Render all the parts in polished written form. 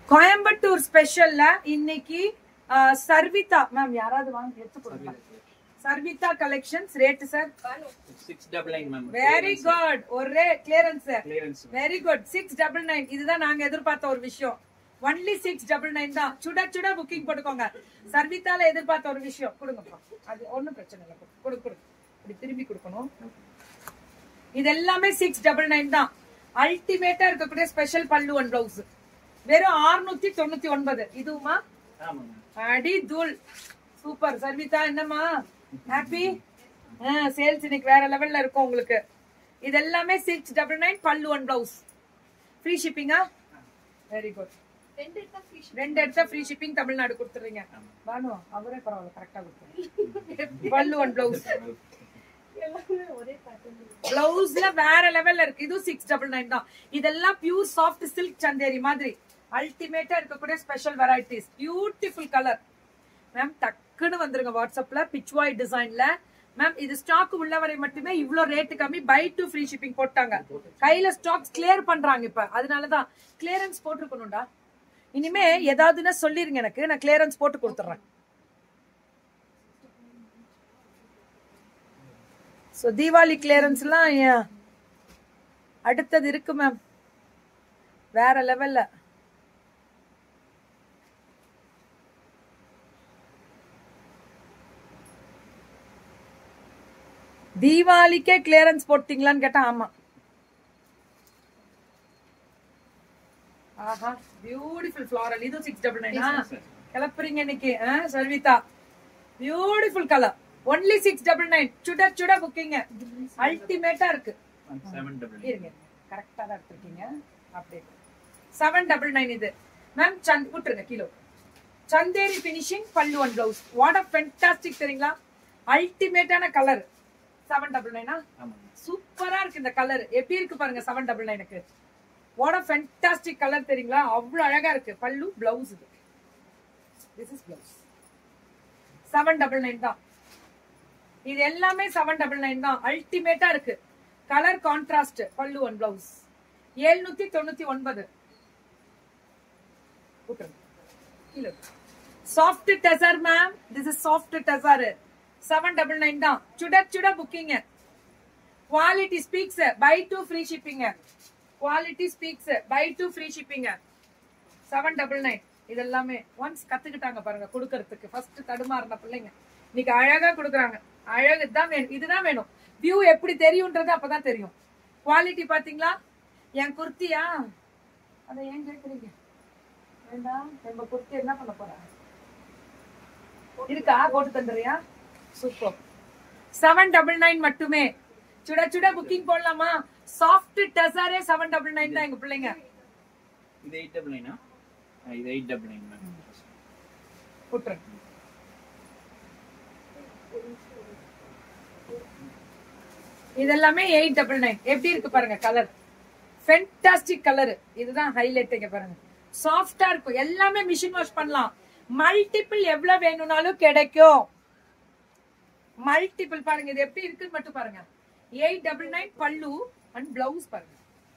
கோயம்புத்தூர் ஸ்பெஷல்ல இன்னைக்கு சர்விதா மேம் யாராவது வாங்க எடுத்து கொடுங்க. Sarvitha collections rate sir 699 ma'am. Very good. ஒரே கிளியரன்ஸ் வெரி குட் 699. இதுதான் நாங்க எதிர்பார்த்த ஒரு விஷயம். ஒன்லி 699 தான். சுட சுட புக்கிங் போட்டுக்கோங்க. சர்விதால எதிர்பார்த்த ஒரு விஷயம். கொடுங்கப்பா, அது ஒன்னும் பிரச்சனை இல்லை. கொடுங்க இப்படி திரும்பி கொடுக்கணும். இது எல்லாமே 699 தான். அல்டிமேட்டா இருக்கக்கூடிய ஸ்பெஷல் பல்லு அண்ட் பிளவுஸ் வெறும் 699. இதுவுமா அடி தூள் சூப்பர். சர்விதா என்னம்மா ஹாப்பி? சேல்ஸ் இன்னைக்கு வேற லெவல்ல இருக்கும் உங்களுக்கு. இது எல்லாமே 699 பல்லு அண்ட் பிளவுஸ். ஃப்ரீ ஷிப்பிங்கா? Very good. ரெண்டு எடுத்தா ஃப்ரீ ஷிப்பிங் தமிழ்நாடு கொடுத்துறீங்க. பானு அவரே பரவாயில்ல கரெக்டா கொடுத்துறீங்க. பல்லு அண்ட் பிளவுஸ் பிளவுஸ்ல வேற லெவல்ல இருக்கு. இது 699 தான். இதெல்லாம் பியூர் சாஃப்ட் சில்க் சந்தேரி மாதிரி அல்டிமேட்டா இருக்கக்கூடிய special varieties. Beautiful colour ma'am. டக்குன்னு வந்துருங்க வாட்ஸ்அப்ல. பிச்வாய் டிசைன்ல மேம். இது ஸ்டாக் உள்ளவரை மட்டுமே இவ்ளோ ரேட் கம்மி. பை 2 ஃப்ரீ ஷிப்பிங் போட்டாங்க. கையில ஸ்டாக்ஸ் கிளியர் பண்றாங்க இப்ப. அதனாலதான் கிளியரன்ஸ் போட்டுருக்கணும்டா. இனிமே ஏதாவதுன்னா சொல்லிருங்க எனக்கு, நான் கிளியரன்ஸ் போட்டு கொடுத்துறேன். சோ தீபாவளி கிளியரன்ஸ் எல்லாம் அடுத்தது இருக்கு மேம் வேற லெவல்ல. தீபாவளிக்கே கிளியரன்ஸ் போட்டீங்களான்னு கேட்டா ஆமா. ஆஹா பியூட்டிஃபுல் ஃப்ளாரல். இது 699 கிளப்புறீங்க இன்னைக்கு சர்விதா. Beautiful colour. ஒன்லி 699. சுட சுட புக்கிங் அல்டிமேட்டா இருக்கு. இருங்க கரெக்டா தான் எடுத்துருக்கீங்க. அப்படியே 799 இது மேம். விட்டுருங்க kilo. Chanderi finishing pallu and blouse. What a fantastic தெரியுங்களா? அல்டிமேட்டான கலர். 799 சூப்பரா இருக்கு இந்த கலர். எப்படி இருக்கு பாருங்க 799க்கு. வாட் அ ஃபென்டாஸ்டிக் கலர் தெரியுங்களா? அவ்வளவு அழகா இருக்கு. பல்லு பிளவுஸ் இது. This is blouse. 799 தான். இது எல்லாமே 799 தான். அல்டிமேட்டா இருக்கு. Colour contrast pallu and blouse. 799. Soft tussar ma'am. This is soft tussar. 799 தான். சுட சுட booking. Quality speaks. Buy 2 free shipping. Quality speaks. Buy 2 free shipping. 799. இது எல்லாமே ஒன்ஸ் கத்துக்கிட்டாங்க பாருங்க கொடுக்கறதுக்கு. ஃபர்ஸ்ட் தடுமாறின பிள்ளைங்க இன்னைக்கு அழகா கொடுக்குறாங்க. அழகு தான் வேணும். இதுதான் வேணும். வியூ எப்படி தெரியும்ன்றது அப்பதான் தெரியும். குவாலிட்டி பாத்தீங்களா? என் குர்த்தியா அதை ஏன் கேக்குறீங்க? வேண்டாம். நம்ம குர்த்தி என்ன பண்ண போறாங்க? இருக்கா போட்டு தந்துறியா? சூப்பர். 799 மட்டுமே. சுட சுட புக்கிங் போடலாமா? சாஃப்ட் டெசரே 799 தான் எங்க பிள்ளைங்க. இது 899 இது 899 மேம். போட்றேன். இதெல்லாமே 899. எப்படி இருக்கு பாருங்க கலர். Fantastic colour. இதுதான் ஹைலைட். இங்க பாருங்க சாஃப்டா இருக்கும். எல்லாமே மிஷின் வாஷ் பண்ணலாம். மல்டிபிள் எவ்வளவு வேணும்னாலும் கிடைக்கும். மல்டிபிள் பாருங்க. இது எப்படி இருக்குன்னு மட்டும் பாருங்க. 899 பல்லு அண்ட் பிளவுஸ் பாருங்க.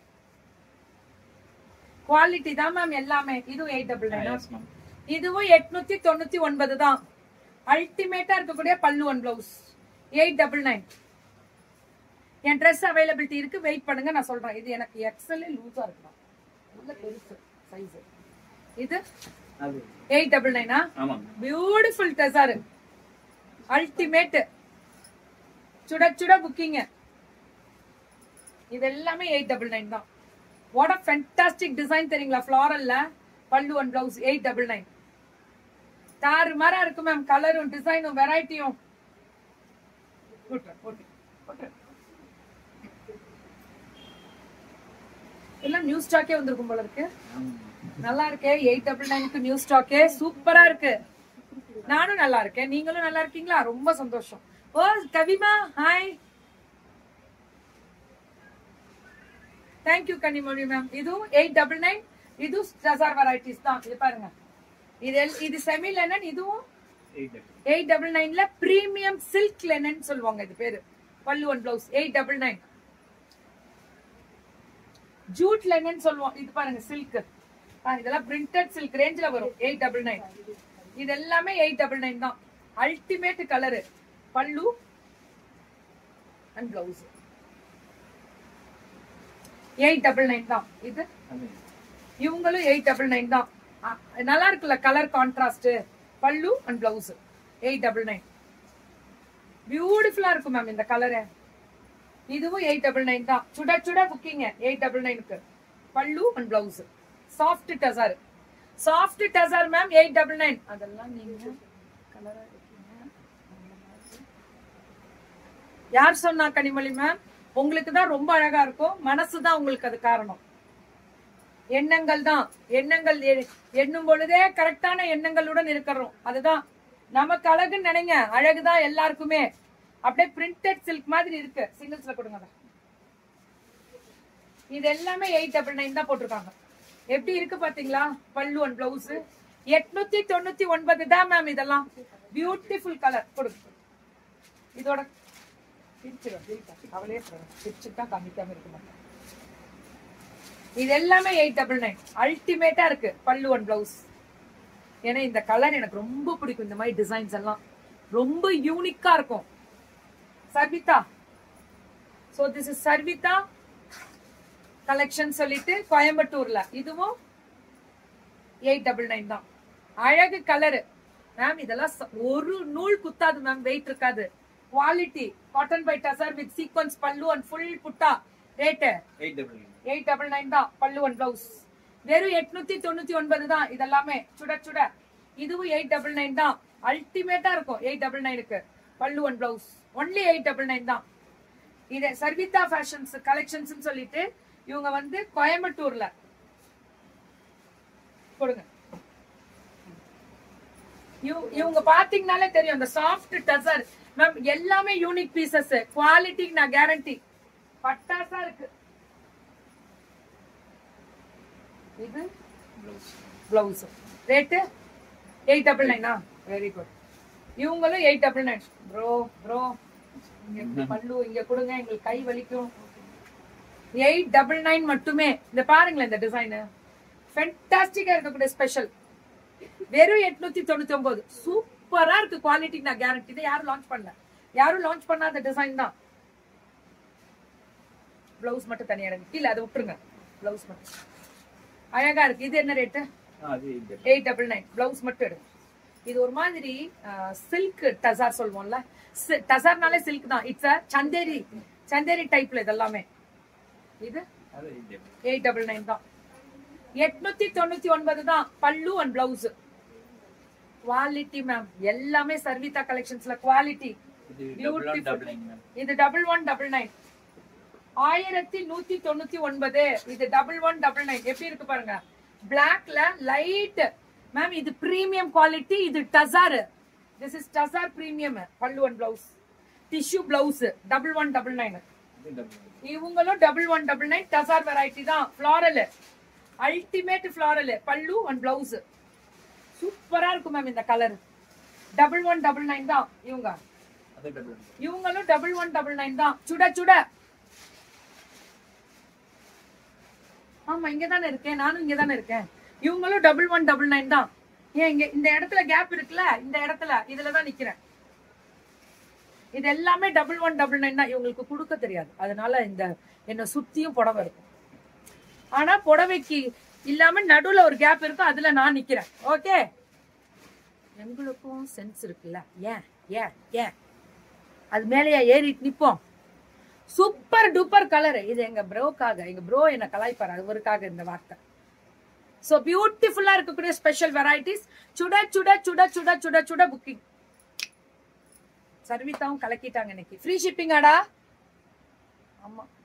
குவாலிட்டி தான் மேம் எல்லாமே. இதுவும் 899. இதுவும் 899 தான். அல்டிமேட்டா இருக்கக்கூடிய பல்லு அண்ட் பிளவுஸ் 899. என் ட்ரெஸ் அவைலபிலிட்டி இருக்கு. வெயிட் பண்ணுங்க நான் சொல்றேன். இது எனக்கு எக்ஸ்எல் லூஸா இருக்கு. நல்ல பெருசு சைஸ். இது 899. ஆமா. பியூட்டிஃபுல் டெசர். அல்டிமேட். சுட சுட புக்கிங். இது எல்லாமே 899 தான். வாட் அ ஃபென்டாஸ்டிக் டிசைன் தெரியுங்களா? ஃப்ளாரல்ல பல்லு அண்ட் பிளவுஸ் 899. தாறு மாரா இருக்கு மேம். கலரும் டிசைனும் வெரைட்டியும். எல்லாம் நியூ ஸ்டாக்கே வந்திருக்கும் போல இருக்கு. நல்லா இருக்கே. 899க்கு நியூ ஸ்டாக்கே சூப்பரா இருக்கு. நானும் நல்லா இருக்கேன். நீங்களும் நல்லா இருக்கீங்களா? ரொம்ப சந்தோஷம். ஓ கவிமா ஹாய். Thank you Kanimozhi ma'am. இதுவும் 899. இது டெசர் வெரைட்டிஸ் தான். இது பாருங்க. இது செமி லெனன். இதுவும் 899ல பிரீமியம் சில்க் லெனன் சொல்லுவாங்க. இது பேரு. பல்லு அண்ட் பிளவுஸ் 899. ஜூட் லெனன் சொல்லுவோம். இது பாருங்க சில்க். இதெல்லாம் பிரிண்டட் சில்க் ரேஞ்சில வரும் 899. இது எல்லாமே 899 தான். Ultimate colour. Pallu and blouse 899 தான். இது இவங்களும் 899 தான். நல்லா இருக்குல்ல colour contrast. Pallu and blouse 899. பியூட்டிஃபுல்லா இருக்கும் மேம் இந்த கலரு. இதுவும் 899 தான். சுட சுட புக்கிங் 899க்கு. Pallu and blouse soft tussar. Soft tussar ma'am 899. அதெல்லாம் நீங்க கலரா இருக்கீங்க. யார் சொன்னா கனிமொழி மேம்? உங்களுக்கு தான் ரொம்ப அழகா இருக்கும். மனசுதான் உங்களுக்கு அது காரணம். எண்ணங்கள் தான். எண்ணங்கள் எண்ணும் பொழுதே கரெக்டான எண்ணங்களுடன் இருக்கிறோம். அதுதான் நமக்கு அழகுன்னு நினைங்க. அழகுதான் எல்லாருக்குமே. அப்படியே பிரிண்டட் சில்க் மாதிரி இருக்கு. சிங்கிள்ஸ்ல கொடுங்க. இது எல்லாமே 899 தான் போட்டிருக்காங்க. எப்படி இருக்கு பாத்தீங்களா? பல்லு அண்ட் பிளவுஸ் 899 தான் மேம். இதெல்லாம் பியூட்டிஃபுல் கலர். கொடுங்க. இதோட அவளே பிரிச்சுதான் காமிக்காம இருக்க மாட்டேன். இது எல்லாமே 899. அல்டிமேட்டா இருக்கு பல்லு அண்ட் பிளவுஸ். ஏன்னா இந்த கலர் எனக்கு ரொம்ப பிடிக்கும். இந்த மாதிரி டிசைன்ஸ் எல்லாம் ரொம்ப யூனிக்கா இருக்கும். Sarvitha. So this is Sarvitha collection சொல்லிட்டு கோயம்புத்தூர்ல. இதுவும் 899 தான். அழகு கலரு மேம். இதெல்லாம் ஒரு நூல் குத்தாது மேம். வெயிட் இருக்காது. Quality cotton by tussar with sequins pallu and full butta. Rate 899 தான். பல்லு அண்ட் பிளவுஸ் வெறும் 899 தான். இதெல்லாமே சுட சுட. இதுவும் 899 தான். அல்டிமேட்டா இருக்கும் 899க்கு. பல்லு அண்ட் பிளவுஸ் ஒன்லி 899 தான். இது சர்விதா ஃபேஷன்ஸ் கலெக்ஷன்ஸ் சொல்லிட்டு இவங்க வந்து கோயம்புத்தூர்ல. கொடுங்க. இவங்க பாத்தீங்கன்னாலே தெரியும். அந்த சாஃப்ட் டசர் மேம் எல்லாமே யூனிக் பீசஸ். குவாலிட்டி நான் கேரண்டி. பட்டாசா இருக்கு. இது பிளவுஸ் ரேட் 899. Very good. இவங்களும் 899. ப்ரோ ப்ரோ இங்க பல்லு இங்க கொடுங்க. எங்களுக்கு கை வலிக்கும். 899 மட்டுமே. இந்த பாருங்களேன் இந்த டிசைன் ஃபேண்டாஸ்டிக்கா இருக்கக்கூடிய ஸ்பெஷல். வெறும் 899. சூப்பரா இருக்கு. குவாலிட்டி நான் கேரண்டி. இதை யாரும் லான்ச் பண்ணல. யாரும் லான்ச் பண்ணாத டிசைன் தான். பிளவுஸ் மட்டும் தனியா எடுங்க. இல்ல அதை விட்டுருங்க. பிளவுஸ் மட்டும் அழகா இருக்கு. இது என்ன ரேட்டு? 899. பிளவுஸ் மட்டும் எடுங்க. இது ஒரு மாதிரி சில்க் டசர் சொல்லுவோம்ல. டசர்னாலே சில்க் தான். இட்ஸ் சந்தேரி. சந்தேரி டைப்ல இதெல்லாமே. இது 899 தான். 899 தான். பல்லு அண்ட் பிளவுஸ் குவாலிட்டி மேம். எல்லாமே சர்விதா கலெக்ஷன்ஸ்ல குவாலிட்டி பியூட்டிஃபுல். இது 1199. 1199. இது 1199. எப்படி இருக்கு பாருங்க. பிளாக்ல லைட் மேம். இது பிரீமியம் குவாலிட்டி. இது tussar. This is tussar premium. Pallu and blouse tissue blouse 1199. இவங்களும் 1199. டசர் வெரைட்டி தான். Floral ultimate floral. Pallu and blouse சூப்பரா இருக்கும் மேம். இந்த கலர் 1199 தான். இவங்களும் 1199 தான். சுட சுட. ஆமா இங்கதானே இருக்கேன். நானும் இங்கதானே இருக்கேன். இவங்களும் 1199 தான். ஏன் இங்க இந்த இடத்துல கேப் இருக்குல்ல. இந்த இடத்துல இதுலதான் நிக்கிறேன். இது எல்லாமே 1199 தான். இவங்களுக்கு கொடுக்க தெரியாது. அதனால இந்த என்ன சுத்தியும் புடவை இருக்கும். ஆனா புடவைக்கு இல்லாம நடுவுல ஒரு கேப் இருக்கும். அதுல நான் நிக்கிறேன். ஓகே. எங்களுக்கும் சென்ஸ் இருக்குல்ல. ஏன் ஏன் ஏன் அது மேலேயே ஏறிட்டு நிப்போம். Super duper colour. இது எங்க ப்ரோக்காக. எங்க ப்ரோ என்ன கலாய்ப்பாரு. அவருக்காக இந்த வார்த்தை. சோ பியூட்டிஃபுல்லா இருக்கக்கூடிய ஸ்பெஷல் வெரைட்டிஸ். சுட சுட சுட சுட சுட சுட புக்கிங். சர்விதாவும் கலக்கிட்டாங்க இன்னைக்கு. ஃப்ரீ ஷிப்பிங் ஆடா. ஆமா.